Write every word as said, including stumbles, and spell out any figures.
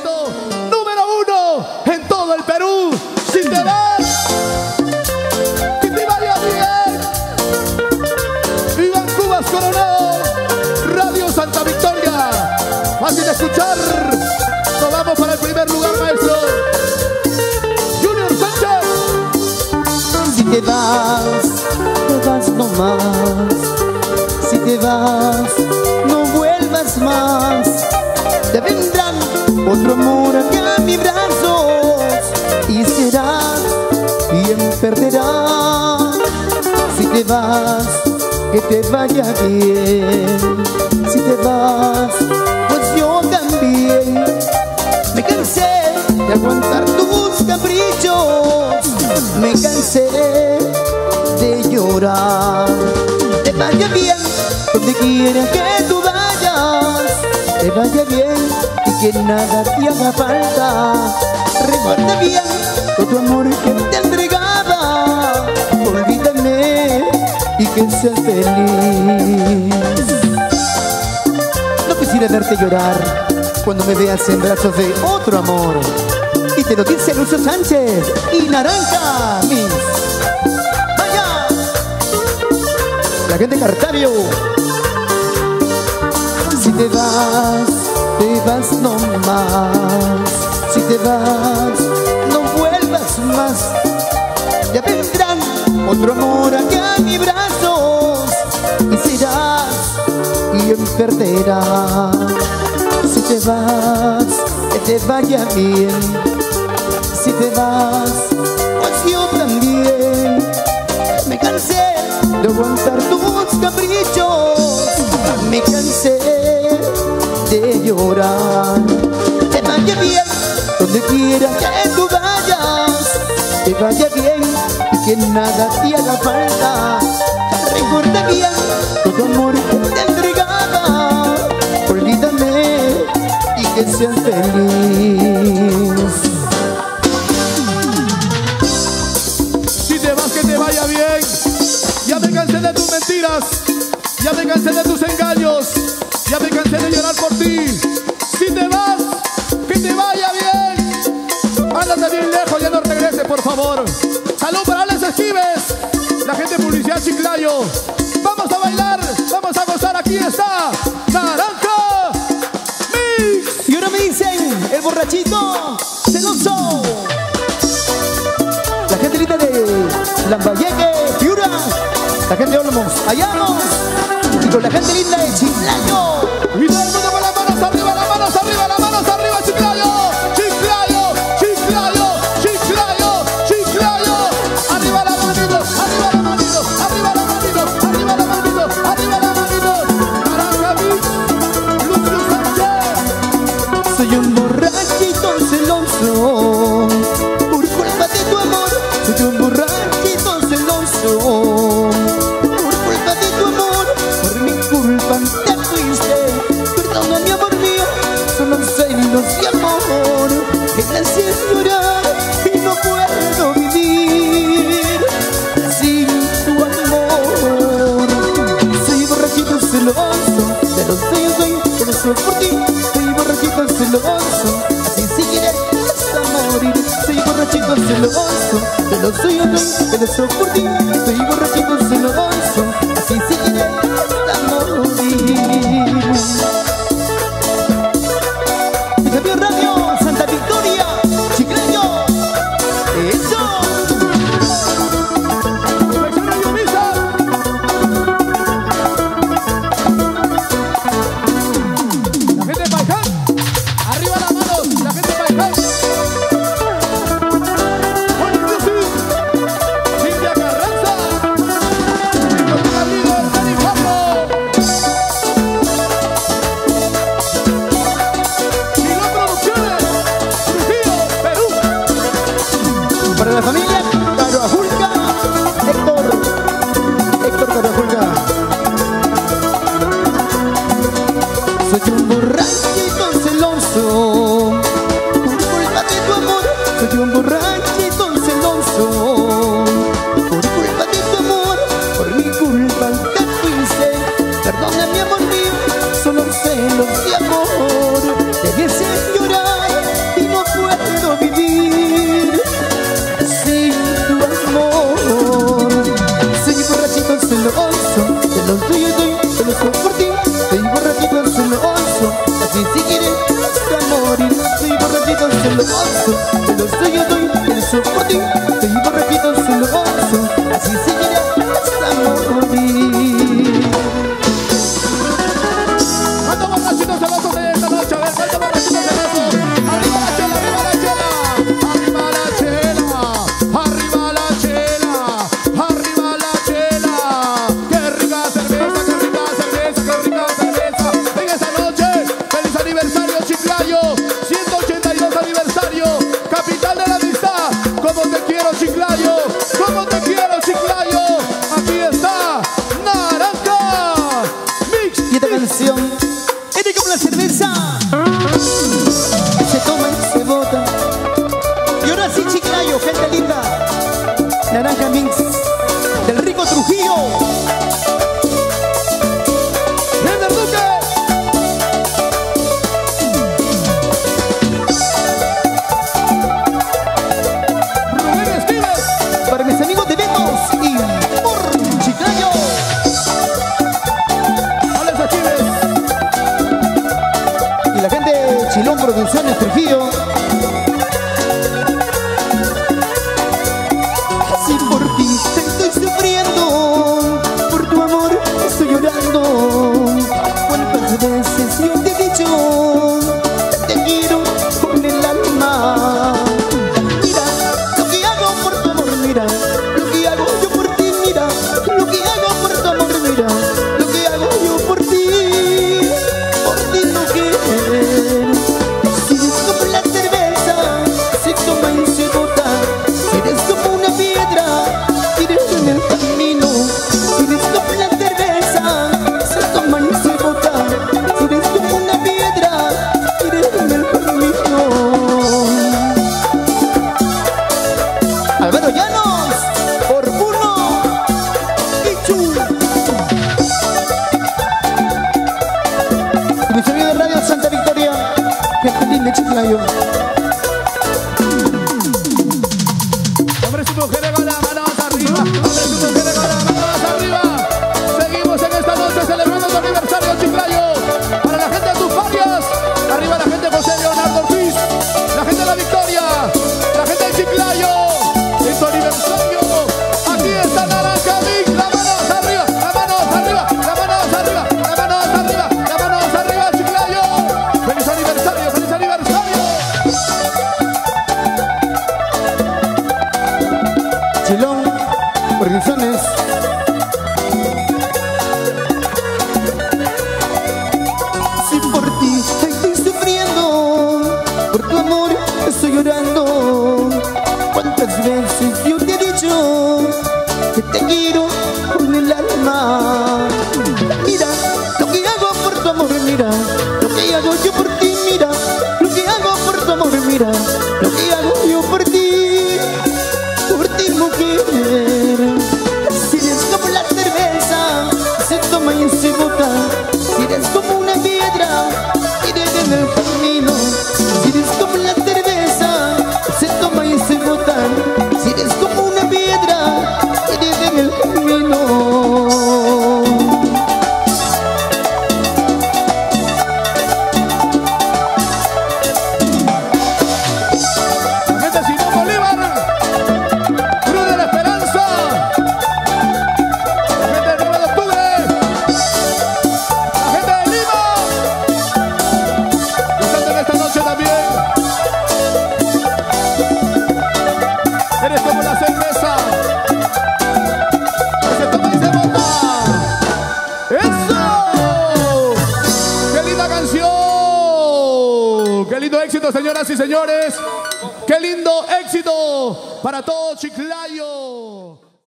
éxito número uno en todo el Perú. Si te vas, que te vaya bien. Iván Cubas Coronado, Radio Santa Victoria. Fácil de escuchar. Nos vamos para el primer lugar, maestro. Junior Sánchez. Si te vas, te vas nomás. Si te vas, no vuelvas más. Te vendrán otro amor acá a mis brazos y serás quien perderá. Si te vas, que te vaya bien. Si te vas, pues yo también. Me cansé de aguantar tus caprichos, me cansé de llorar. Te vaya bien donde quiera que tú vayas, te vaya bien y que nada te haga falta. Recuerda bien todo tu amor que te entregaba, olvídame y que seas feliz. No quisiera verte llorar cuando me veas en brazos de otro amor. Y te lo dice Lucio Sánchez y Naranja Mix. ¡Vaya! La gente de Cartavio. Si te vas, te vas no más. Si te vas, no vuelvas más. Ya vendrán otro amor acá a mis brazos y serás quien perderá. Si te vas, que te vaya bien. Si te vas, pues yo también. Me cansé de aguantar tus caprichos, me cansé de llorar. Te vaya bien donde quiera que tú vayas, te vaya bien y que nada te haga falta. Recuerda bien todo amor que te entregaba, olvídame y que seas feliz. Si te vas, que te vaya bien. Ya me cansé de tus mentiras, ya me cansé de tus engaños, ya me cansé de llorar por ti. Si te vas, que te vaya bien. Ándate bien lejos, ya no regreses, por favor. Salud para Alex Esquives, la gente de Publicidad Chiclayo. Vamos a bailar, vamos a gozar. Aquí está Naranja Mix. Y ahora me dicen el borrachito celoso. La gente linda de Lambayeque, Piura. La gente de Olmos, Hallados. Y con la gente linda de Chiclayo. Y todo el mundo con las manos arriba, las manos arriba, las manos arriba, Chiclayo. Chiclayo, Chiclayo, Chiclayo, Chiclayo. Arriba la manito, arriba la manito, arriba la manito, arriba la manito, arriba la manito. Naranja Mix, Lucio Sánchez. Soy un borrachito celoso por culpa de tu amor. Soy un borrachito celoso por culpa de tu amor. Por mi culpa te fuiste. Perdona mi amor mío, son los celos de amor que me hacen llorar y no puedo vivir sin tu amor. Soy borrachito celoso, de los tuyos soy celoso por ti. Soy borrachito celoso, así seguiré hasta morir. Soy borrachito celoso, de los tuyos soy celoso por ti. Soy borrachito celoso, así seguiré hasta morir. Cambio Radio Santa Victoria, Chiclayo. Eso. La gente de Paiján, arriba las manos, la gente de Paiján. Bueno, Music, Silvia Carranza, y con la líder Dani Pablo. Chilón Producciones, Trujillo, Perú. Para la familia Carajulca, Héctor, Héctor Carajulca. Soy un borrachito celoso por culpa de tu amor. Soy un borrachito celoso por culpa de tu amor. Por mi culpa te fuiste. Perdona mi amor mío, son los celos de amor. Te hice llorar gozo, te lo doy, yo doy, pienso por ti, te digo, repito, solo gozo, así seguirá hasta morir. ¿Cuántos borrachitos celosos hay esta noche? A ver, ¿cuántos borrachitos celosos? ¡Arriba la chela, arriba la chela! ¡Arriba la chela! ¡Arriba la chela! ¡Arriba la chela! ¡Qué rica cerveza, qué rica cerveza, qué rica cerveza! En esta noche, feliz aniversario Chiclayo, ciento ochenta y dos aniversario, capital de la amistad. ¡Cómo te quiero, Chiclayo! ¡Cómo te quiero, Chiclayo! Aquí está Naranja Mix. Y esta canción es como la cerveza, se toma y se bota. Y ahora sí, Chiclayo, gente linda, Naranja Mix del rico Trujillo. ¡Viene el Duque! ¡Rubén Estives! Para mis amigos de Betos y por Chiclayo. ¡Alex Achiles! Y la gente de Chilón Producciones Trujillo. Si por ti estoy sufriendo, por tu amor estoy llorando. ¿Cuántas veces yo te he dicho que te quiero con el alma? Mira lo que hago por tu amor, mira lo que hago yo por ti, mira lo que hago por tu amor, mira lo que hago yo por ti, por ti no quiero. Si eres como la cerveza, se toma y se bota. Si eres como una piedra, tires en el camino. Si eres como la cerveza, se toma y se bota. Si eres como una piedra, tires en el camino. Álvaro Llanos, por Puno y Chu. Mi sonido de Radio Santa Victoria, gente linda de Chiclayo. Hombres y mujeres con las manos arriba. Hombres y mujeres con las manos arriba. Seguimos en esta noche celebrando tu aniversario, Chiclayo. Para la gente de tus farias. Arriba la gente de José Leonardo Ortiz. La gente de La Victoria. La gente de Chiclayo. En tu aniversario. Aquí está Naranja Mix. Las manos arriba. Las manos arriba. Las manos arriba. Las manos arriba. Las manos arriba, Chiclayo. Feliz aniversario. Feliz aniversario. Chilón Producciones. Si por ti estoy sufriendo, por tu amor estoy llorando. ¿Cuántas veces yo te he dicho que te quiero con el alma? Mira lo que hago por tu amor, mira lo que hago yo por ti, mira lo que hago por tu amor, mira lo que hago yo por ti, por ti mujer. Si eres como la cerveza, se toma y se bota. Si eres como una piedra, tires en el camino. Si eres como la cerveza, se toma y se bota. Si eres como una piedra, tires en el camino. La gente de Simón Bolívar. Cruz de la Esperanza. La gente de nueve de octubre. La gente de Lima. Gozando en esta noche también. Eres como la cerveza que se toma y se bota. ¡Eso! ¡Qué linda canción! ¡Qué lindo éxito, señoras y señores! ¡Qué lindo éxito para todo Chiclayo!